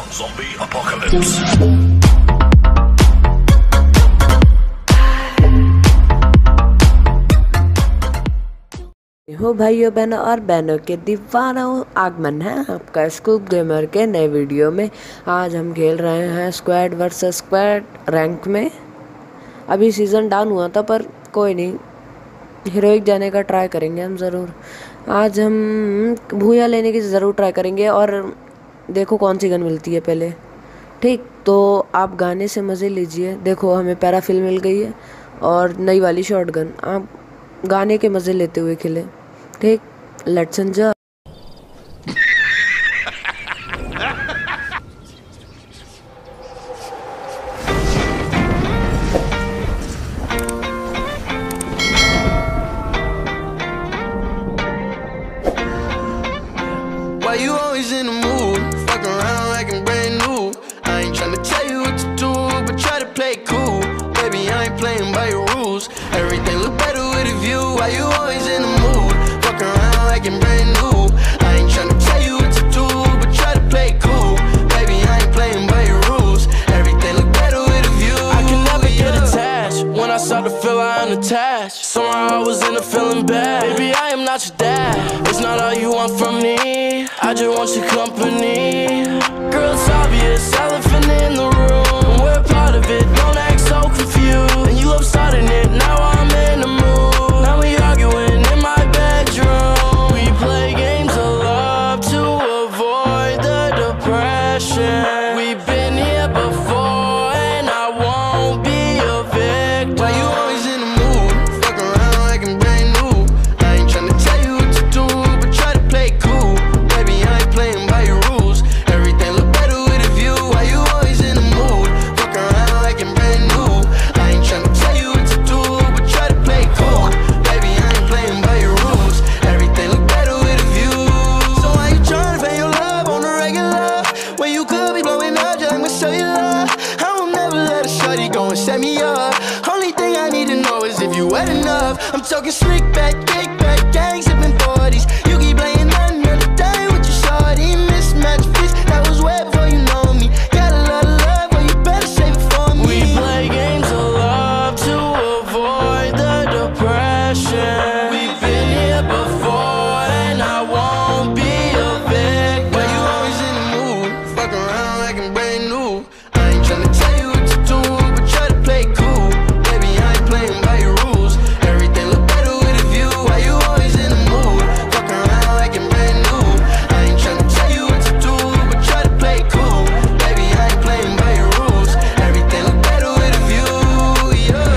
Zombie apocalypse. हो भाइयों बहनों और बहनों के दीवानों, आगमन है आपका स्कूब गेमर के नए वीडियो में। आज हम खेल रहे हैं स्क्वाड वर्सेस स्क्वाड रैंक में। अभी सीज़न डाउन हुआ था पर कोई नहीं, हीरोइक जाने का ट्राई करेंगे हम ज़रूर। आज हम भूया लेने की ज़रूर ट्राई करेंगे और देखो कौन सी गन मिलती है पहले। ठीक, तो आप गाने से मज़े लीजिए। देखो हमें पैराफिल मिल गई है और नई वाली शॉट गन। आप गाने के मज़े लेते हुए खेलें। ठीक, let's enjoy. Why you always in the mood? Fuck around like I'm brand new. I ain't tryna tell you what to do, but try to play cool. Baby, I ain't playing by your rules. Everything look better with a view. Why you always in the mood? Fuck around like I'm brand new. I ain't tryna tell you what to do, but try to play cool. Baby, I ain't playing by your rules. Everything look better with a view. I can never get attached. When I start to feel I am attached, somehow I was in a feeling bad. Baby, I am not your dad. It's not all you want from me. I just want your company. Girl, it's obvious, elephant in the room. We're part of it, don't act so confused. And you love starting it, now I'm in the mood. Now we arguing in my bedroom. We play games of love to avoid the depression. We've been here before and I won't be a victim. Why you always in the mood? Fuck around like I'm brand new. I ain't tryna tell you what to do, but try to play cool. Playing by your rules, everything look better with a view. Why you always in the mood? Fuck around like I'm brand new. I ain't tryna tell you what to do, but try to play cool. Baby, I ain't playing by your rules. Everything look better with a view. So why you tryna pay your love on the regular when you could be blowing up just like my cellular? I will never let a shorty go and set me up. Only thing I need to know is if you wet enough. I'm talking slick back, kick back, gang sipping 40s. You keep playing another day with your shorty. Mismatch fish, that was way before you know me. Got a lot of love, but you better save it for me. We play games of love to avoid the depression. We've been here before and I won't be a victim. Why you always in the mood? Fuck around like I'm brand new. I ain't tryna tell you what to do, but try to play cool. Baby, I ain't playing by your rules. Everything look better with a view. Why you always in the mood? Fuck around like I'm brand new. I ain't tryna tell you what to do, but try to play cool. Baby, I ain't playing by your rules. Everything look better with a view, yeah.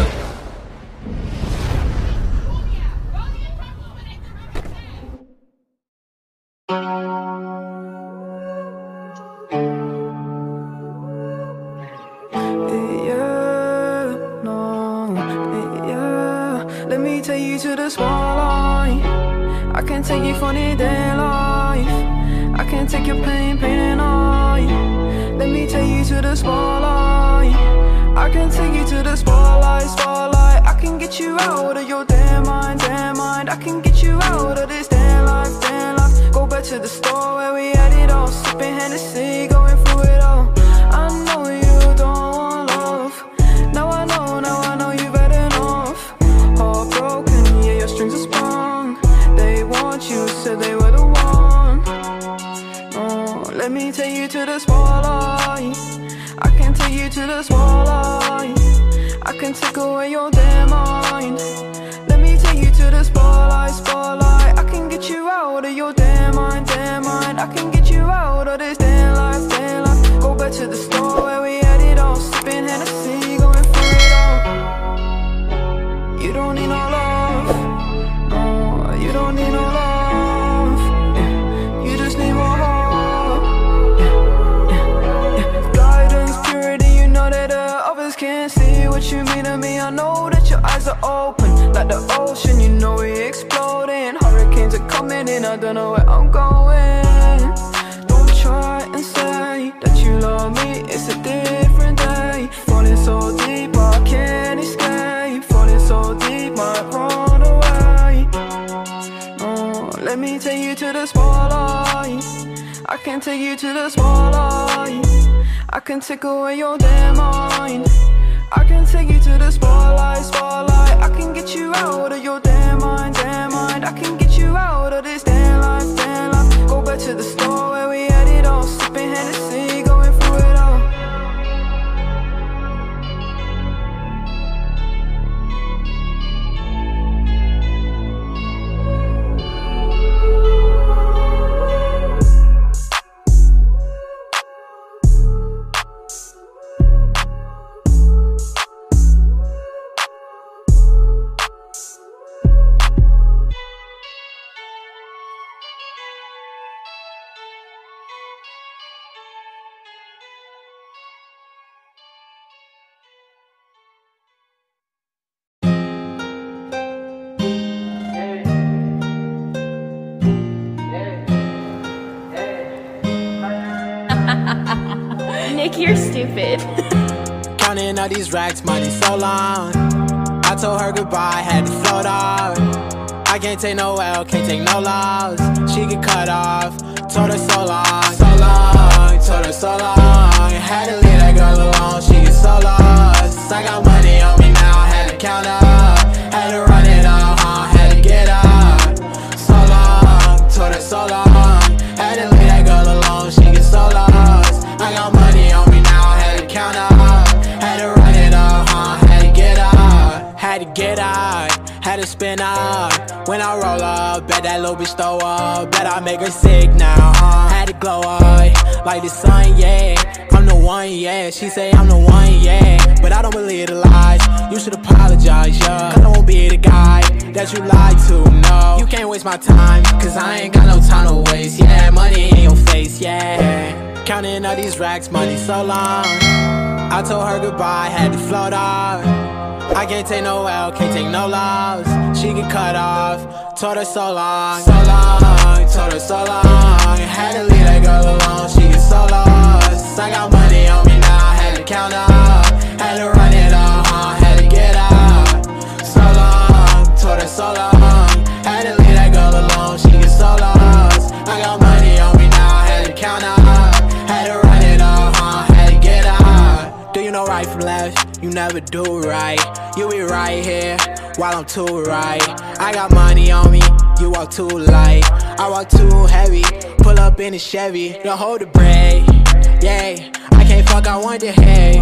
Let me take you to the spotlight. I can take you for the day life. I can take your pain and I. Let me take you to the spotlight. I can take you to the spotlight, spotlight. I can get you out of your damn mind, damn mind. I can get you out of this damn life, damn life. Go back to the store where we had it all, sipping Hennessy, going through it all. I know you don't want love. Now I know you've had enough. Heartbroken, yeah, your strings are sprung. They want you, said they were the one. Oh, let me take you to the spotlight. I can take you to the spotlight. I can take away your damn mind. Let me take you to the spotlight, spotlight. I can get you out of your damn mind, damn mind. I can get you out of this damn life, damn life. Go back to the store where we had it all, sipping Hennessy, going through it all. You don't need no love, no, you don't need no love, yeah. You just need more hope, yeah. Guidance, purity, you know that others can't see what you mean to me. I know that your eyes are open like the ocean, you know we exploding. Hurricanes are coming in, I don't know where I'm going. Don't try and say that you love me, it's a different day. Falling so deep, I can't escape. Falling so deep, might run away. Oh, let me take you to the spotlight. I can take you to the spotlight. I can take away your damn mind. I can take you to the spotlight, spotlight. I can get you out of your damn mind, damn mind. I can get you out of this damn life, damn life. Go back to the store where we had it all, sipping Hennessy, going through it all. Nick, you're stupid. Counting all these racks, money so long. I told her goodbye, had to float off. I can't take no L, can't take no loss. She get cut off, told her so long, so long, told her so long. Had to leave that girl alone, she get so lost. I got money on me now, had to count up. Had to run it up, had to get up. So long, told her so long. Had to leave that girl alone, she get so lost. I got money on me now, had to count up. Had to run it up, had to get up. Had to get out, had to spin up. When I roll up, bet that little bitch throw up. Bet I make her sick now, had to glow up like the sun, yeah. I'm the one, yeah. She say I'm the one, yeah. But I don't believe the lies. You should apologize, yeah. I won't be the guy that you lied to, no. You can't waste my time, cause I ain't got no time to waste, yeah. Money in your face, yeah. Counting all these racks, money so long. I told her goodbye, had to float off. I can't take no L, can't take no loss. She get cut off, told her so long, so long, told her so long. Had to leave that girl alone, she get so lost. I got money on me now, had to count up. Had to run it up, had to get up. So long, told her so long. Had to leave that girl alone, she get so lost. I got money on me now, had to count up. Had to run it up, had to get up. Do you know right from left? You never do right. You be right here while I'm too right. I got money on me, you walk too light. I walk too heavy, pull up in a Chevy. Don't hold the brake, yeah. I can't fuck, I want the hay,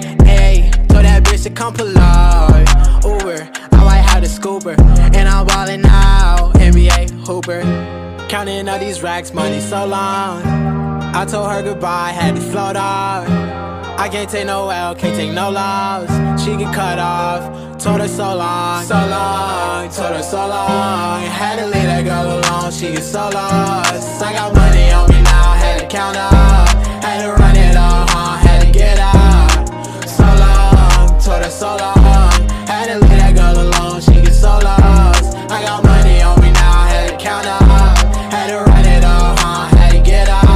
hey. Told that bitch to come pull up, Uber. I might have the scooper, and I'm ballin' now, NBA hooper. Counting all these racks, money so long. I told her goodbye, had to float off. I can't take no L, can't take no loss. She get cut off, told her so long, so long, told her so long. Had to leave that girl alone, she get so lost. I got money on me now, had to count up. Had to run it up, had to get up. So long, told her so long. Had to leave that girl alone, she get so lost. I got money on me now, had to count up. Had to run it up, had to get up.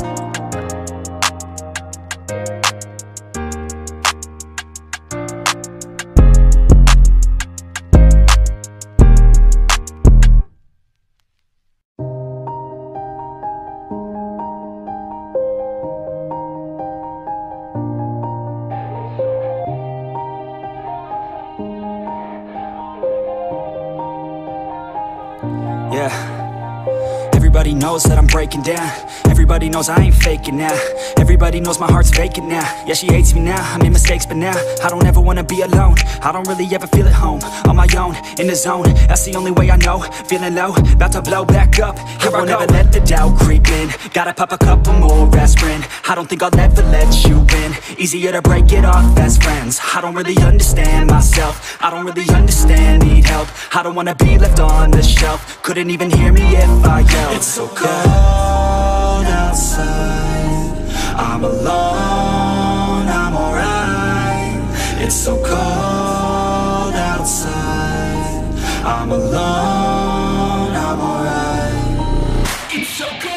Everybody knows that I'm breaking down. Everybody knows I ain't faking now. Everybody knows my heart's vacant now. Yeah, she hates me now, I made mistakes but now I don't ever wanna be alone. I don't really ever feel at home. On my own, in the zone, that's the only way I know. Feeling low, about to blow back up. Here I won't ever let the doubt creep in. Gotta pop a couple more aspirin. I don't think I'll ever let you in. Easier to break it off best friends. I don't really understand myself. I don't really understand, need help. I don't wanna be left on the shelf. Couldn't even hear me if I yelled. It's so cold outside. I'm alone, I'm alright. It's so cold outside. I'm alone, I'm alright. It's so cold.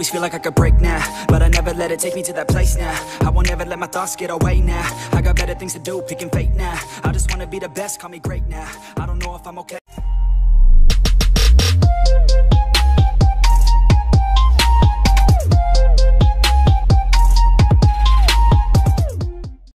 always feel like I could break now, but I never let it take me to that place now. I won't ever let my thoughts get away now. I got better things to do, picking fate now. I just wanna be the best, call me great now. I don't know if I'm okay.